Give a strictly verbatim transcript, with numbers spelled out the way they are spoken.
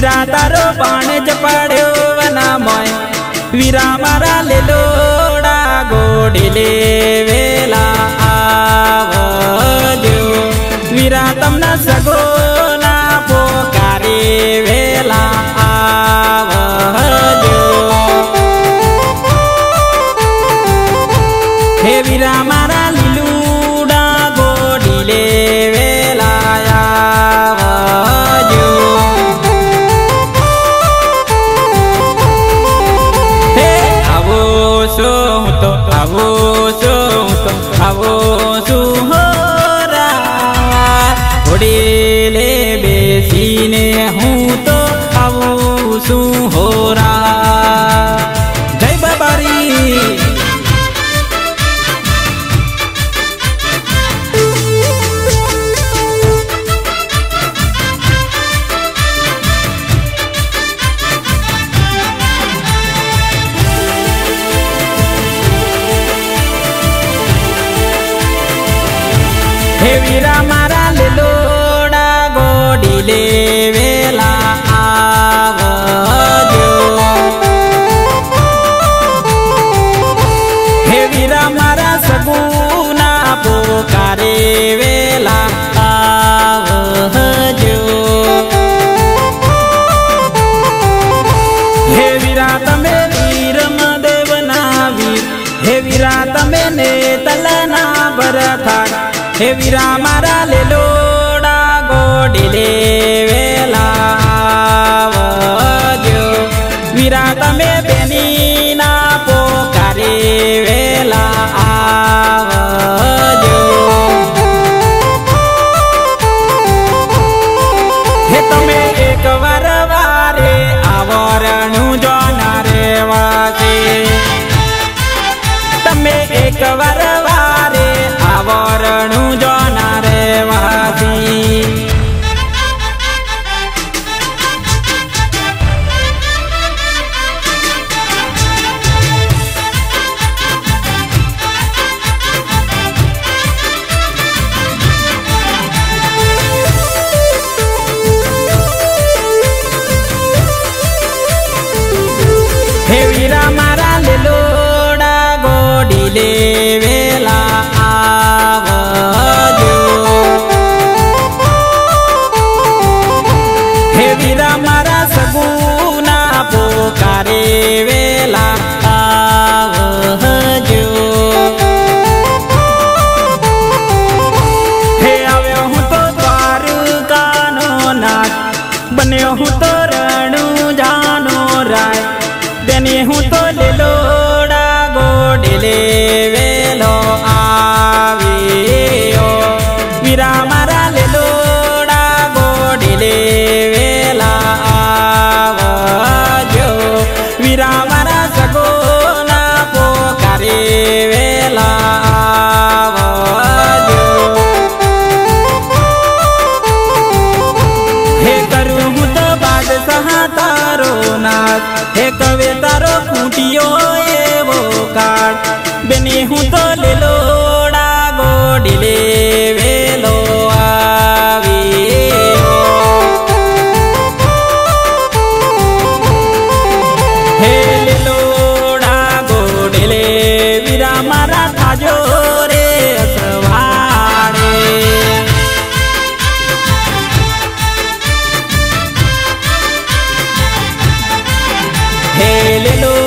वीरा तारो बाण जपाड्यो वना मोय वीरा मारा लेलोड़ा गोडीले वेला आवजो वीरा तमना सगोना पोकारे वेला आवजो हे वीरा मारा लीलूड़ा गोडीले वेला आवजो हे आवो सो तो आवो सो तो आवो सुहोरा घोडीले बेसीने हूँ तो आवो सुहोरा। जय बाबारी। हे वीरा मारा लेलोड़ा गोडीले वेला आवजो हे वीरा मारा सगुना पोकारे वेला आवजो हे वीरा तमे वीर मदेवना वीर हे वीरा तमे ने तलना बरथा हे वीरा मारा लेलोड़ा गोडीले वेला आवजो वीरा तमे बेनीना पोकारे वेला आवजो हे तमे एक वार वारे आवरणु जोना रेवासे तमे एक वार वारे आवरणु जोना रेवासी। हे वीरा मारा लेलोड़ा गोडीले वेला आवजो हे वीरा मारा सगुना पोकारे वेला आवजो हे आव्यो हूँ तो द्वारकानो नाथ बन्यो हूँ तो रणु जानो राय देनी हूँ तो लेलोड़ा गोडीले वेलो आवियो वीरा मारा लेलोड़ा गोडीले वेला आवजो वीरा मारा सगोना पोकारे वेला आवजो हे करू हूँ तो बादशाह तारो नाथ हे कवे तारो खूंटियो एवो काट बेनी हूँ तो लेलोड़ा गोडीले वेलो आवियो हे लेलोड़ा गोडीले वीरा मारा थाजो रे असवाड़े हे लेलो